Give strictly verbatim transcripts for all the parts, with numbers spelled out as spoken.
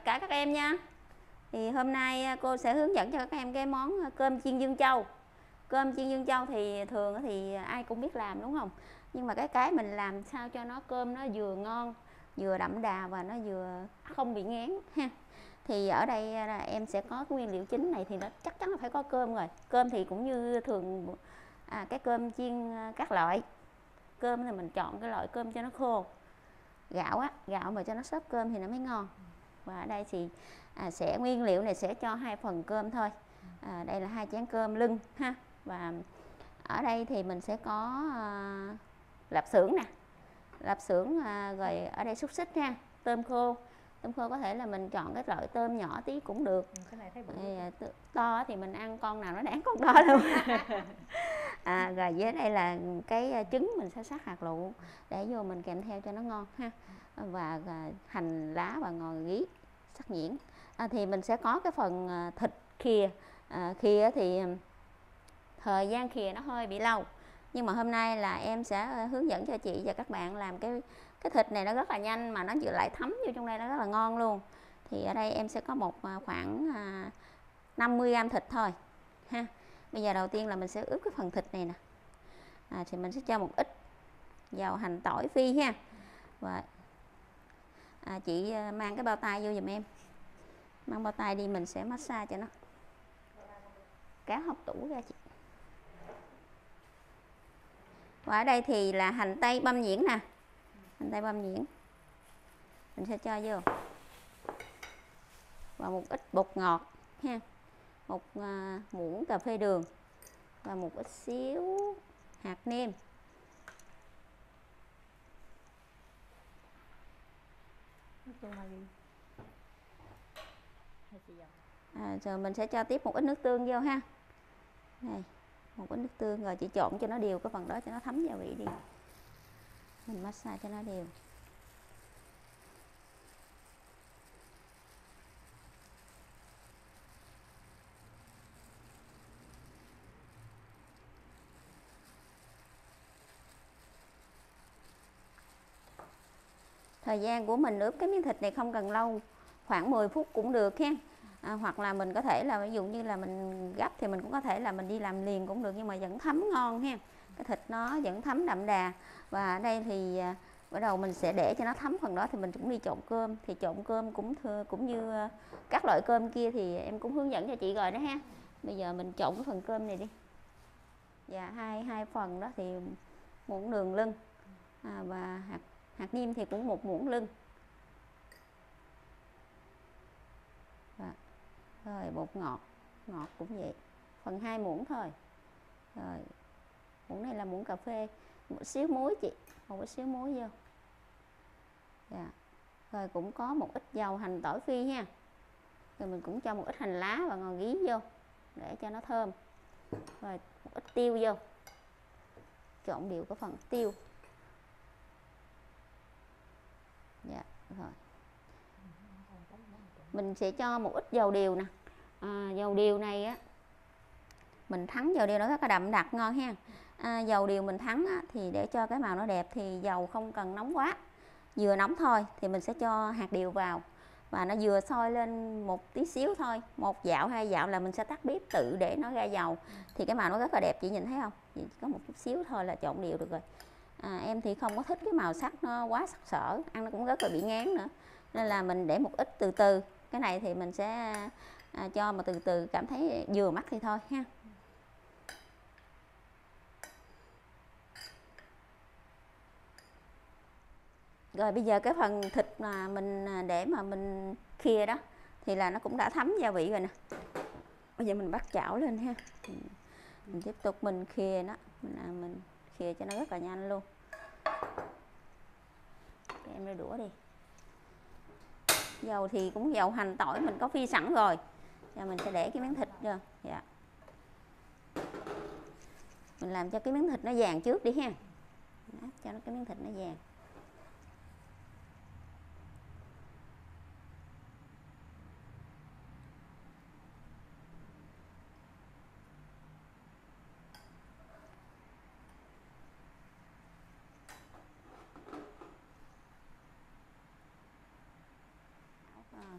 tất cả các em nha. Thì hôm nay cô sẽ hướng dẫn cho các em cái món cơm chiên dương châu. Cơm chiên dương châu thì thường thì ai cũng biết làm đúng không? Nhưng mà cái cái mình làm sao cho nó cơm nó vừa ngon, vừa đậm đà và nó vừa không bị ngán ha. Thì ở đây là em sẽ có cái nguyên liệu chính này thì nó chắc chắn là phải có cơm rồi. Cơm thì cũng như thường à, cái cơm chiên các loại. Cơm thì mình chọn cái loại cơm cho nó khô. Gạo á, gạo mà cho nó xốp cơm thì nó mới ngon. Và ở đây thì à, sẽ nguyên liệu này sẽ cho hai phần cơm thôi. À, đây là hai chén cơm lưng ha. Và ở đây thì mình sẽ có à, lạp xưởng nè, lạp xưởng à, rồi ở đây xúc xích nha, tôm khô. Tôm khô có thể là mình chọn cái loại tôm nhỏ tí cũng được. Cái này thấy bự. Thì, to thì mình ăn con nào nó đáng con đó luôn. À, rồi dưới đây là cái trứng mình sẽ sắc hạt lựu để vô mình kèm theo cho nó ngon ha. Và, và hành lá và ngò gí sắc nhuyễn. À, thì mình sẽ có cái phần thịt khìa. À, khìa thì thời gian khìa nó hơi bị lâu, nhưng mà hôm nay là em sẽ hướng dẫn cho chị và các bạn làm cái cái thịt này nó rất là nhanh mà nó vừa lại thấm vô trong đây, nó rất là ngon luôn. Thì ở đây em sẽ có một khoảng năm mươi gam thịt thôi ha. Bây giờ đầu tiên là mình sẽ ướp cái phần thịt này nè. À, thì mình sẽ cho một ít dầu hành tỏi phi ha. Và à, chị mang cái bao tay vô giùm em, mang bao tay đi, mình sẽ massage cho nó cá hốc tủ ra chị. Và ở đây thì là hành tây băm nhuyễn nè, hành tây băm nhuyễn mình sẽ cho vô, và một ít bột ngọt ha, một uh, muỗng cà phê đường và một ít xíu hạt nêm. À, rồi mình sẽ cho tiếp một ít nước tương vô ha. Này, một ít nước tương, rồi chỉ trộn cho nó đều cái phần đó cho nó thấm gia vị đi. Mình massage cho nó đều. Thời gian của mình ướp cái miếng thịt này không cần lâu, khoảng mười phút cũng được ha. À, hoặc là mình có thể là ví dụ như là mình gấp thì mình cũng có thể là mình đi làm liền cũng được, nhưng mà vẫn thấm ngon ha. Cái thịt nó vẫn thấm đậm đà. Và ở đây thì à, bắt đầu mình sẽ để cho nó thấm phần đó thì mình cũng đi trộn cơm. Thì trộn cơm cũng thưa, cũng như các loại cơm kia thì em cũng hướng dẫn cho chị rồi đó ha. Bây giờ mình trộn cái phần cơm này đi. Và hai hai phần đó thì muỗng đường lưng à, và hạt hạt nêm thì cũng một muỗng lưng. Và, rồi bột ngọt, ngọt cũng vậy, phần hai muỗng thôi. Rồi muỗng này là muỗng cà phê, một xíu muối chị, một ít xíu muối vô. Dạ. Rồi cũng có một ít dầu hành tỏi phi ha. Rồi mình cũng cho một ít hành lá và ngò gí vô để cho nó thơm. Rồi một ít tiêu vô, trộn đều cái phần tiêu. Dạ, rồi. Mình sẽ cho một ít dầu điều nè. À, dầu điều này á, mình thắng dầu điều nó rất là đậm đặc ngon ha. À, dầu điều mình thắng á, thì để cho cái màu nó đẹp thì dầu không cần nóng quá, vừa nóng thôi thì mình sẽ cho hạt điều vào và nó vừa sôi lên một tí xíu thôi, một dạo hai dạo là mình sẽ tắt bếp tự để nó ra dầu thì cái màu nó rất là đẹp. Chị nhìn thấy không? Chỉ có một chút xíu thôi là trộn đều được rồi. À, em thì không có thích cái màu sắc nó quá sắc sỡ, ăn nó cũng rất là bị ngán nữa, nên là mình để một ít từ từ. Cái này thì mình sẽ à, cho mà từ từ cảm thấy vừa mắt thì thôi ha. Rồi bây giờ cái phần thịt mà mình để mà mình khìa đó thì là nó cũng đã thấm gia vị rồi nè. Bây giờ mình bắt chảo lên ha. Mình tiếp tục mình khìa nó, mình, mình khìa cho nó rất là nhanh luôn. Để em đưa đũa đi. Dầu thì cũng dầu hành tỏi mình có phi sẵn rồi. Và mình sẽ để cái miếng thịt vô. Dạ. Mình làm cho cái miếng thịt nó vàng trước đi ha. Đó, cho nó cái miếng thịt nó vàng.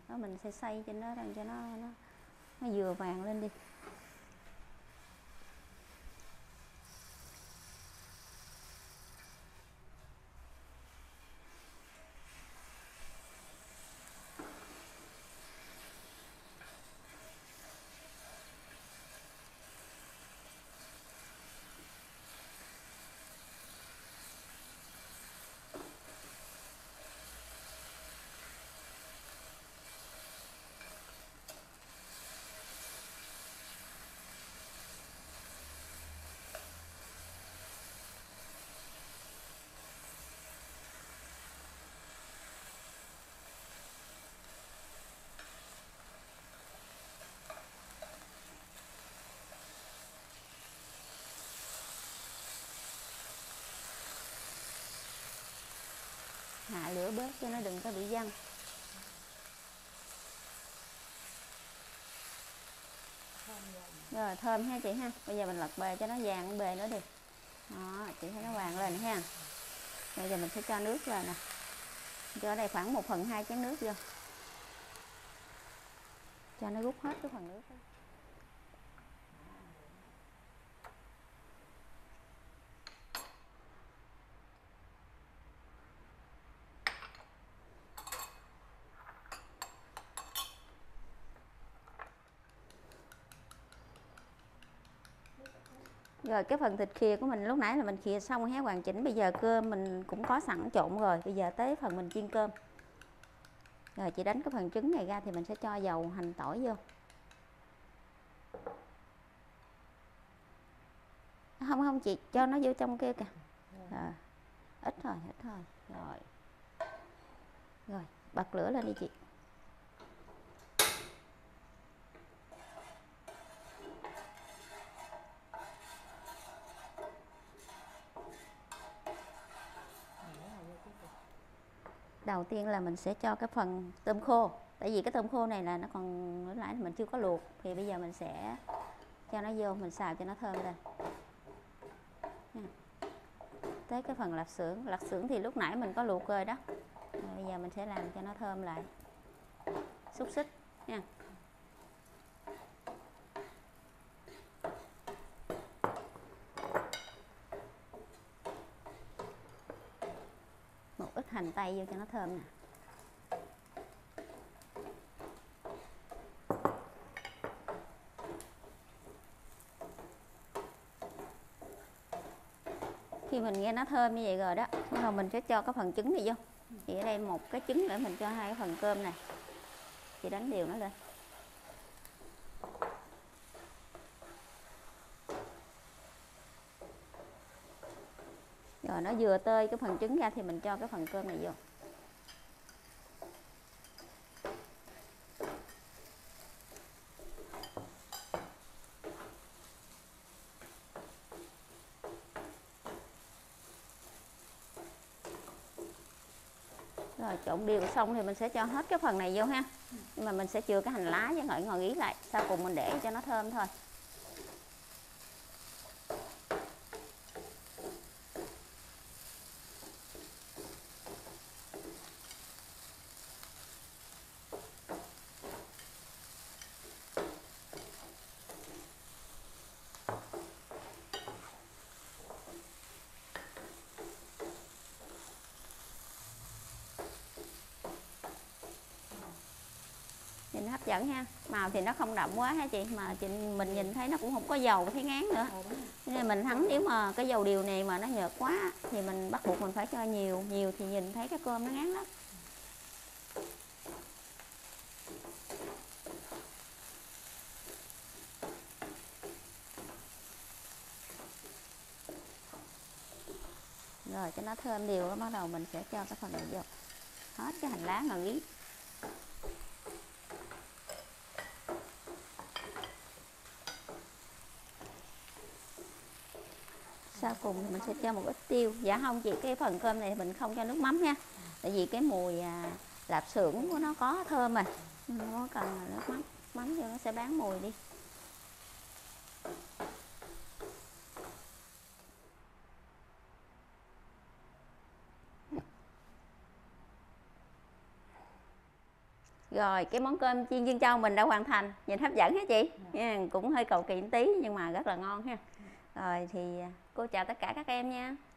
đó mình sẽ xay trên đó để cho nó nó nó vừa vàng lên đi. Hạ lửa bớt cho nó đừng có bị văng. Rồi thơm ha chị ha. Bây giờ mình lật bề cho nó vàng cái bề nữa đi. Đó, chị thấy nó vàng lên ha. Bây giờ mình sẽ cho nước vào nè. Cho đây khoảng một phần hai chén nước vô. Cho nó rút hết cái phần nước đó. Rồi cái phần thịt khìa của mình lúc nãy là mình khìa xong hết hoàn chỉnh. Bây giờ cơm mình cũng có sẵn trộn rồi. Bây giờ tới phần mình chiên cơm. Rồi chị đánh cái phần trứng này ra thì mình sẽ cho dầu hành tỏi vô. Không không chị cho nó vô trong kia kìa. Rồi. Ít thôi, ít thôi. Rồi. Rồi, bật lửa lên đi chị. Đầu tiên là mình sẽ cho cái phần tôm khô. Tại vì cái tôm khô này là nó còn lúc nãy mình chưa có luộc. Thì bây giờ mình sẽ cho nó vô, mình xào cho nó thơm lên. Tới cái phần lạp xưởng. Lạp xưởng thì lúc nãy mình có luộc rồi đó. Rồi bây giờ mình sẽ làm cho nó thơm lại. Xúc xích nha. Một ít hành tây vô cho nó thơm nè. Khi mình nghe nó thơm như vậy rồi đó, bắt đầu mình sẽ cho cái phần trứng này vô. Thì ở đây một cái trứng nữa mình cho hai cái phần cơm này. Chị đánh đều nó lên. Rồi nó vừa tơi cái phần trứng ra thì mình cho cái phần cơm này vô. Rồi trộn đều xong thì mình sẽ cho hết cái phần này vô ha. Nhưng mà mình sẽ chừa cái hành lá với ngợi ngồi ý lại. Sau cùng mình để cho nó thơm thôi. Nhìn hấp dẫn ha. Màu thì nó không đậm quá ha chị. Mà chị, mình nhìn thấy nó cũng không có dầu thấy ngán nữa. Nên mình thắng nếu mà cái dầu điều này mà nó nhợt quá thì mình bắt buộc mình phải cho nhiều. Nhiều thì nhìn thấy cái cơm nó ngán lắm. Rồi cho nó thơm đều, bắt đầu mình sẽ cho cái phần này vô. Hết cái hành lá ngò gí. Sau cùng thì mình sẽ cho một ít tiêu. Dạ không chị, cái phần cơm này mình không cho nước mắm ha. Tại vì cái mùi à, lạp xưởng của nó có thơm rồi. Không có cần nước mắm. Mắm vô nó sẽ bán mùi đi. Rồi cái món cơm chiên dương châu mình đã hoàn thành, nhìn hấp dẫn hả chị? Yeah, cũng hơi cầu kỳ một tí nhưng mà rất là ngon ha. Rồi thì cô chào tất cả các em nha.